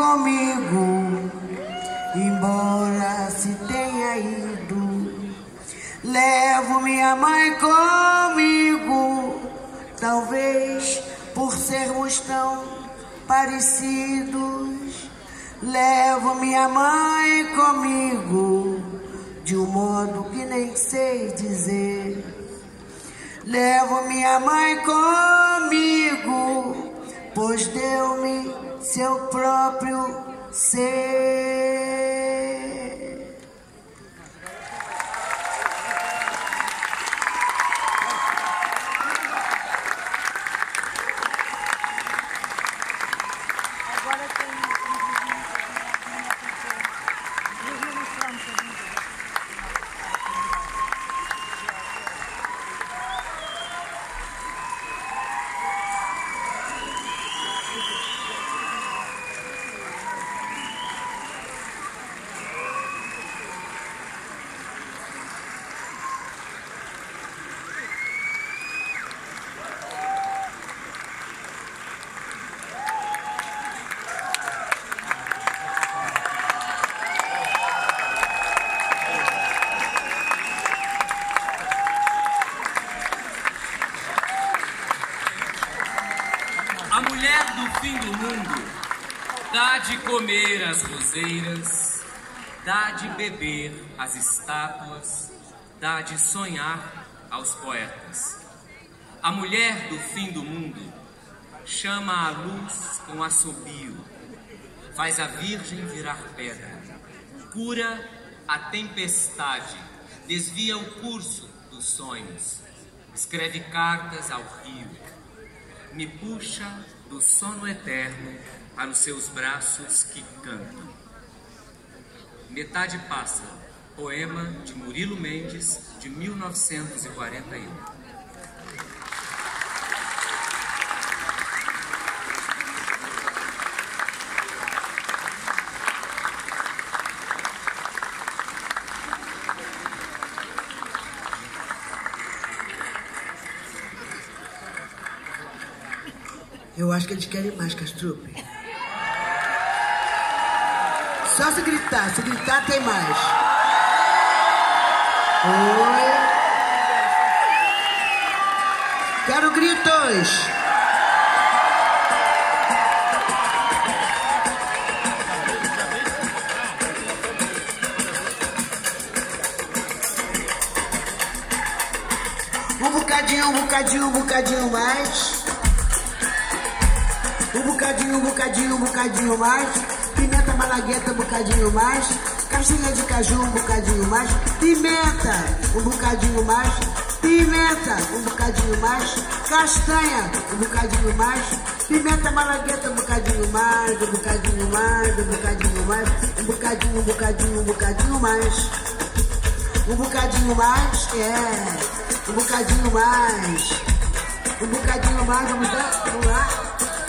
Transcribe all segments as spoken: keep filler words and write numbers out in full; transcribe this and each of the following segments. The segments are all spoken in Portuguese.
comigo, embora se tenha ido. Levo minha mãe comigo, talvez por sermos tão parecidos. Levo minha mãe comigo, de um modo que nem sei dizer. Levo minha mãe comigo, pois deu-me seu próprio ser. A mulher do fim do mundo dá de comer às roseiras, dá de beber às estátuas, dá de sonhar aos poetas. A mulher do fim do mundo chama a luz com assobio, faz a virgem virar pedra, cura a tempestade, desvia o curso dos sonhos, escreve cartas ao rio, me puxa do sono eterno para os seus braços que cantam. Metade Pássaro, poema de Murilo Mendes, de mil novecentos e quarenta e um. Eu acho que eles querem mais, Castrupe. Só se gritar, se gritar tem mais. Oi. Quero gritos. Um bocadinho, um bocadinho, um bocadinho mais. Um bocadinho, um bocadinho, um bocadinho mais. Pimenta malagueta, um bocadinho mais. Caixinha de caju, um bocadinho mais. Pimenta, um bocadinho mais. Pimenta, um bocadinho mais. Castanha, um bocadinho mais. Pimenta malagueta, um bocadinho mais. Um bocadinho mais, um bocadinho mais. Um bocadinho, um bocadinho, um bocadinho mais. Um bocadinho mais, é. Um bocadinho mais. Um bocadinho mais, vamos lá, vamos lá.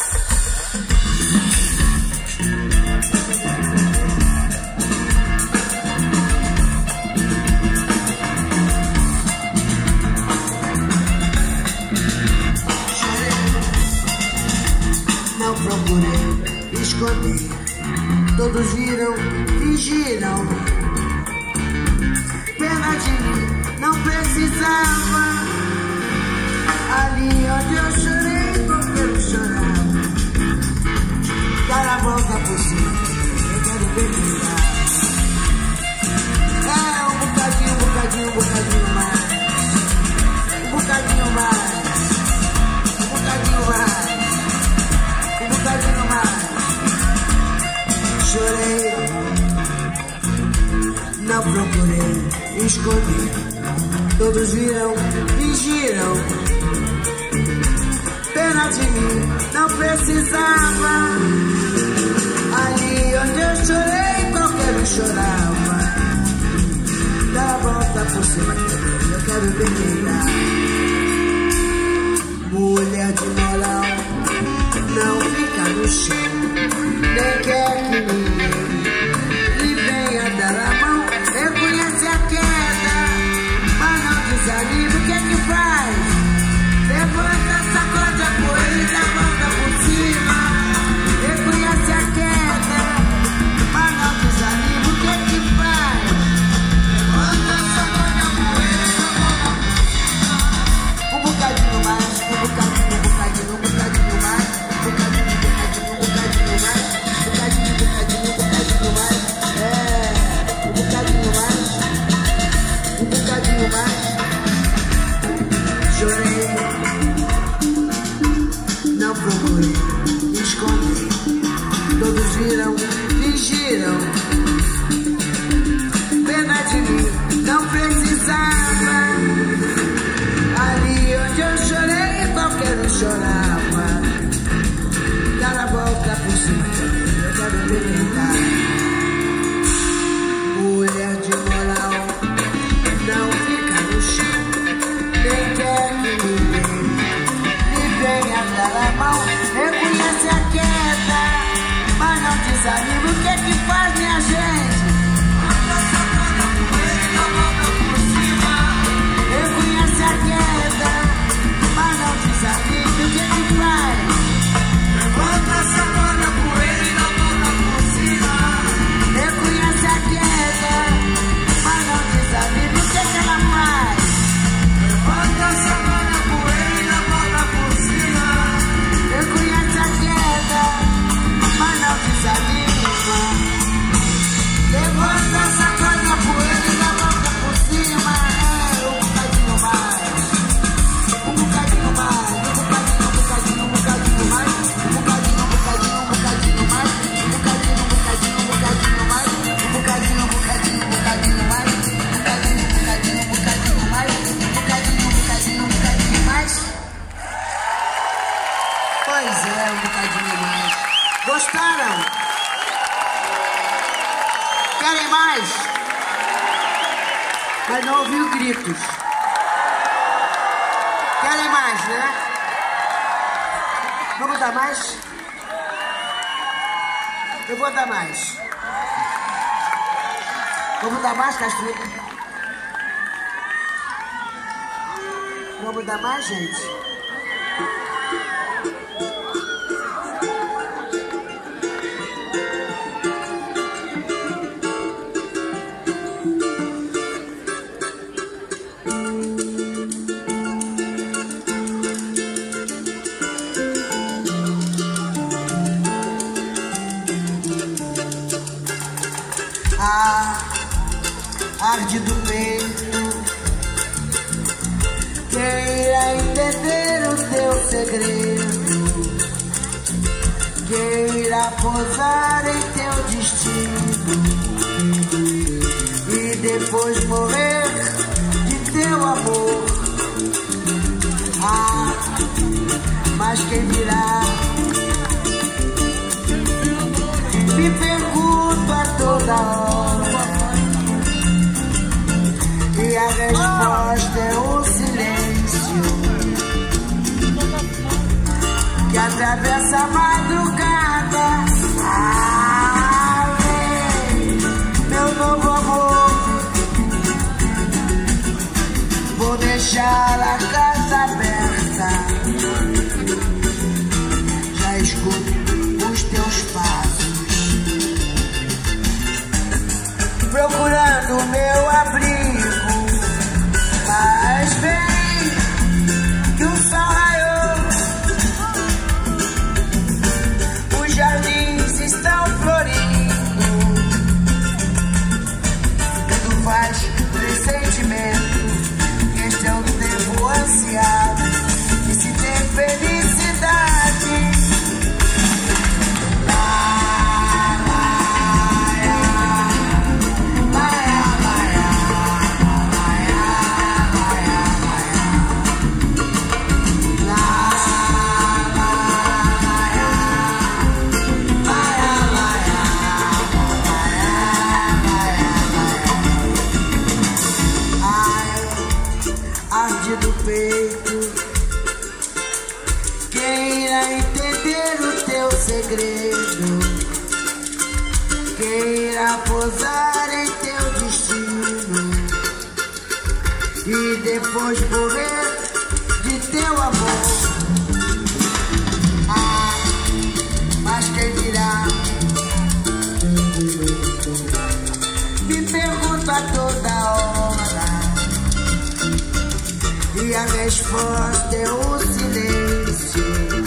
Não procurei esconder, todos viram, fingiram. Pena de mim, não precisava. Ali onde eu chorei, porque eu chorava. Dar a volta por cima, eu quero ver brilhar. É um bocadinho, um bocadinho, um bocadinho mais. Um bocadinho mais. Um bocadinho mais. Um bocadinho mais. Chorei, não procurei esconder. Todos viram, fingiram. Pena de mim, não precisava. Ali onde eu chorei, qualquer um chorava. Dá a volta por cima, eu quero ver brilhar. Mulher de molão não fica no chão, nem quer que ninguém lhe venha dar a mão. Reconhece a queda, mas não desanime. O que é que faz? Levanta, sacode a poeira, volta por cima. Reconhece a queda, Querem mais? Mas não ouviu gritos. Querem mais, né? Vamos dar mais? Eu vou dar mais. Vamos dar mais, Castro? Vamos dar mais, gente? Arde do peito, queira entender o teu segredo, queira posar em teu destino e depois morrer de teu amor. Ah, mas quem virá? Me pergunto a toda hora. E a resposta é o silêncio que atravessa a madrugada. Ah, vem, meu novo amor. Vou deixar a casa aberta. Já escuto os teus passos procurando meu abrigo. Mas vem, que o sol raiou, os jardins estão florindo, tudo faz pressentimento, que este é o tempo ansiado, e se tem felicidade. Do peito, queira entender o teu segredo, queira posar em teu destino e depois morrer de teu amor. Ah, mas quem dirá? Me pergunto a toda hora. E a resposta é o silêncio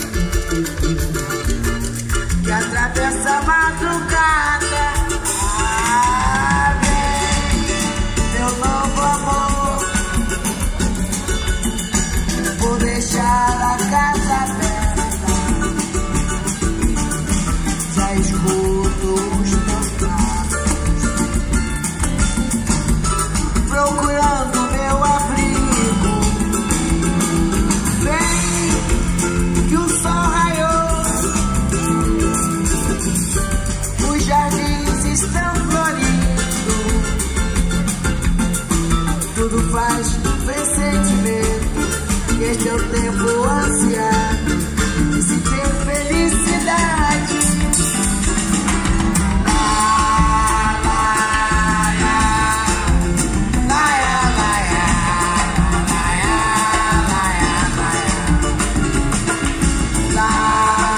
que atravessa a madrugada. Ah, vem, meu novo amor. Vou deixar a casa aberta. Já escuto os teus passos procurando meu abrigo. Estão florindo, tudo faz pressentimento, que este é o tempo ansiado, e se ter felicidade. Lá, lá, lá, lá, lá, lá, lá.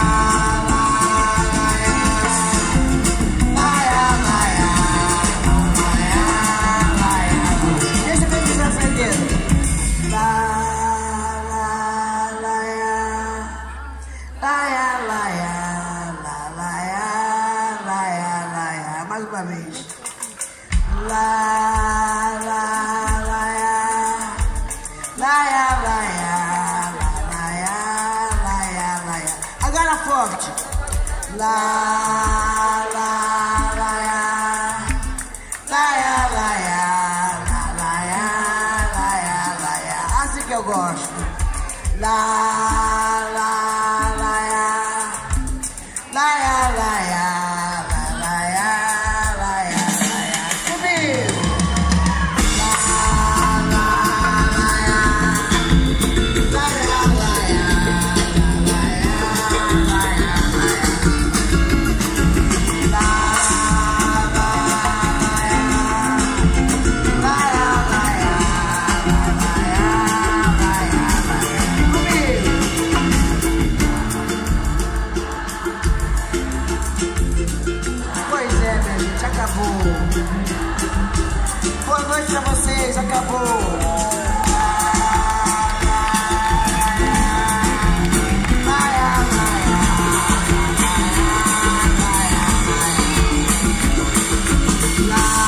Mais uma vez. Lá, lá, lá, lá, lá, lá, lá, lá, agora forte. Lá, lá, lá, lá, lá, lá, lá, lá, assim que eu gosto. Lá, lá, lá, lá, lá, lá, lá, lá, lá, lá, lá. Boa noite pra vocês, acabou. La